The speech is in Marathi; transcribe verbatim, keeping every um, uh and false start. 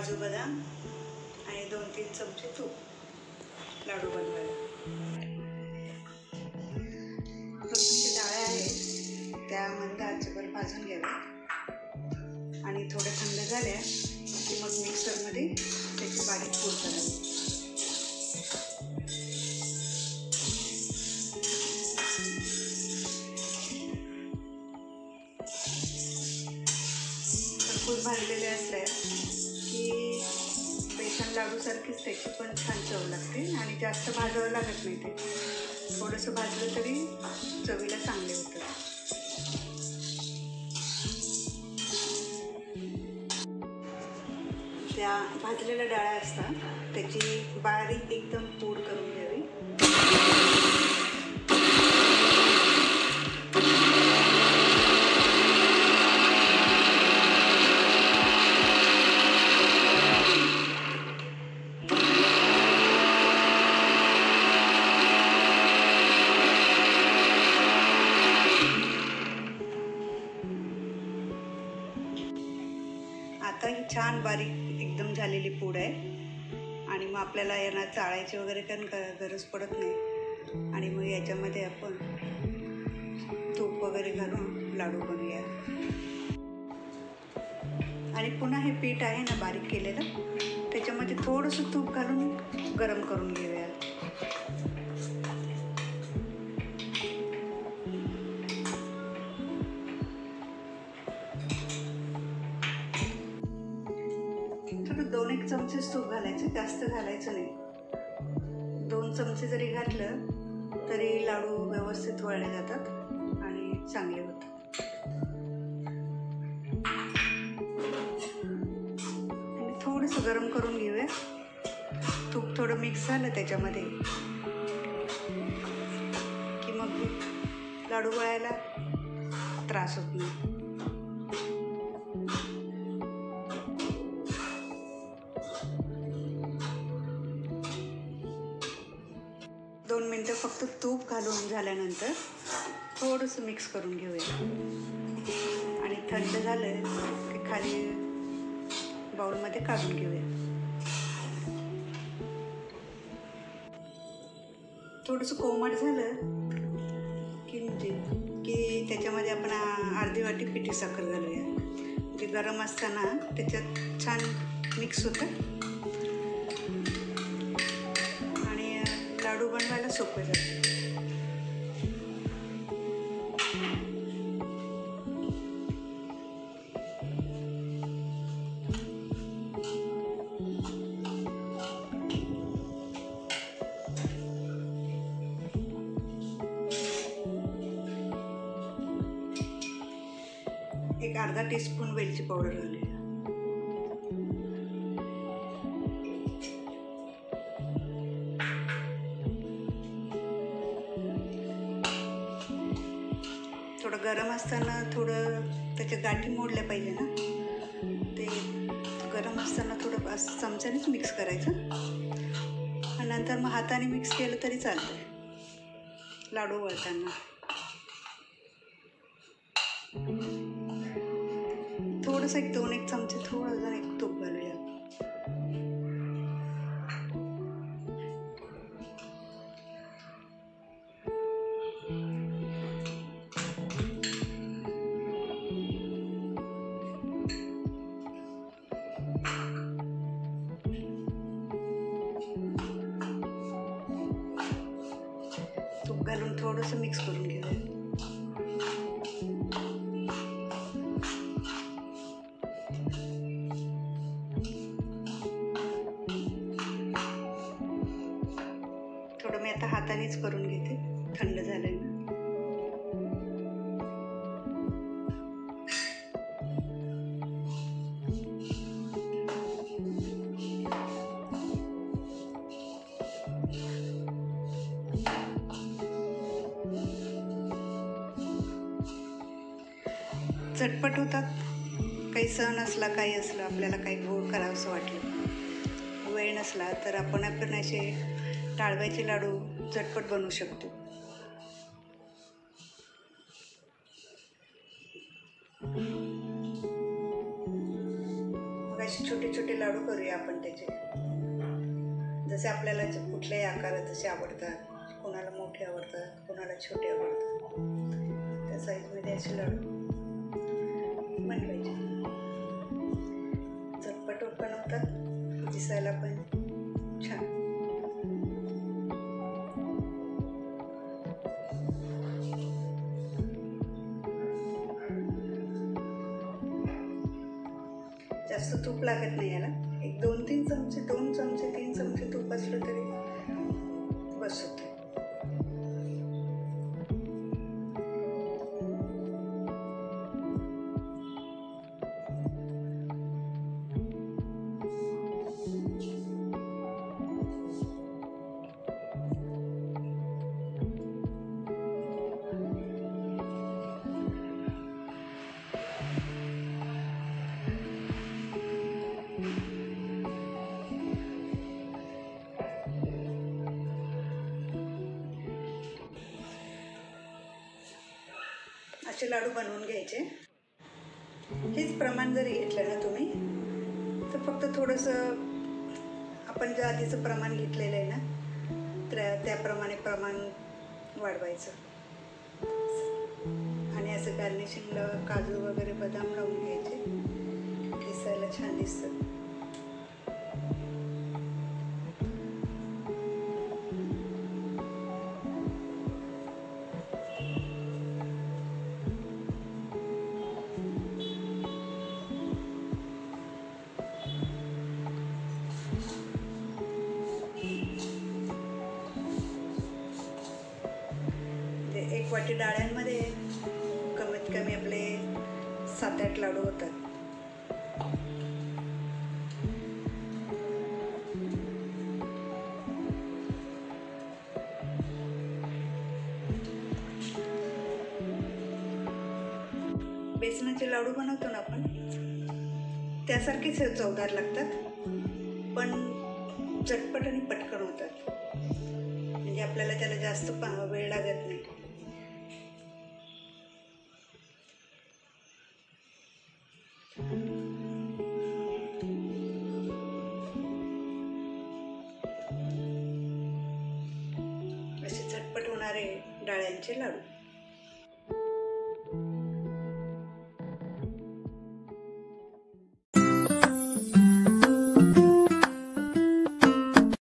काजू बदाम आणि दोन तीन चमचे तूप लाडू बनवायला. जे डाळ्या आहेत त्या मंद आचेवर भाजून घ्याव्या आणि थोड्या थंड झाल्या की मग मिक्सरमध्ये त्याची बारीक पूड करावी. भरपूर भाजलेले असल्या की बेसन लाडूसारखीच त्याची पण छान चव लागते आणि जास्त भाजावं लागत नाही. ते थोडंसं भाजलं तरी चवीला चांगले होतं. त्या भाजलेल्या डाळ्या असतात त्याची बारीक एकदम पूड करून घ्यावी. आता ही छान बारीक एकदम झालेली पूड आहे आणि मग आपल्याला यांना चाळायची वगैरे काही गरज पडत नाही. आणि मग याच्यामध्ये आपण तूप वगैरे घालून लाडू बनवूया. आणि पुन्हा हे पीठ आहे ना बारीक केलेलं त्याच्यामध्ये थोडंसं तूप घालून गरम करून घेऊया. दोन एक चमचेच तूप घालायचे, जास्त घालायचं नाही. दोन चमचे जरी घातलं तरी लाडू व्यवस्थित वळले जातात आणि चांगले होतात. आणि थोडंसं गरम करून घेऊया. तूप थोडं मिक्स झालं त्याच्यामध्ये की मग लाडू वळायला त्रास होत नाही. दोन मिनटं फक्त तूप घालून झाल्यानंतर थोडंसं मिक्स करून घेऊया आणि थंड झालं की खाली बाउलमध्ये काढून घेऊया. थोडंसं कोमट झालं की म्हणजे की त्याच्यामध्ये आपण अर्धी वाटी पिठी साखर घालूया. म्हणजे गरम असताना त्याच्यात छान मिक्स होतं लाडू बनवायला सोपे जाते. एक अर्धा टीस्पून वेलची पावडर घालूया. थोडं गरम असताना थोडं त्याच्या गाठी मोडल्या पाहिजे ना, ते गरम असताना थोडं असं चमच्यानेच मिक्स करायचं आणि नंतर मग हाताने मिक्स केलं तरी चालतं लाडू वळताना. थोडंसं एक दोन एक चमचे थोडं जण एक तूप घालूया. तूप घालून थोडंसं मिक्स करून घेऊया. थोडं मी आता हातानेच करून घेते, थंड झालंय ना. झटपट होतात. काही सण असला काही असलं आपल्याला काही गोड करावंसं वाटलं, वेळ नसला तर आपण आपण असे डाळव्याचे लाडू झटपट बनवू शकतो. असे छोटे छोटे लाडू करूया आपण त्याचे. जसे आपल्याला कुठल्याही आकारात जसे आवडतात, कोणाला मोठे आवडतात, कोणाला छोटे आवडतात, त्या साईजमध्ये असे लाडू बनवायचे. झटपट बनवतात, दिसायला पण छान. जास्त तूप लागत नाही याला. एक दोन तीन चमचे दोन चमचे तीन चमचे तूप असलं तरी बस होते. असे लाडू बनवून घ्यायचे. हेच प्रमाण जरी घेतलं ना तुम्ही तर फक्त थोडंसं आपण जे आधीचं प्रमाण घेतलेलं आहे ना त्या त्याप्रमाणे प्रमाण वाढवायचं. आणि असं गार्निशिंगला काजू वगैरे बदाम लावून घ्यायचे, दिसायला छान दिसतं. एक वाटी डाळ्यांमध्ये कमीत कमी आपले सात आठ लाडू होतात. बेसनाचे लाडू बनवतो ना आपण त्यासारखेच चवदार लागतात, पण झटपट आणि पटकन होतात. म्हणजे आपल्याला त्याला जास्त वेळ लागत नाही. असे झटपट होणारे डाळ्यांचे लाडू.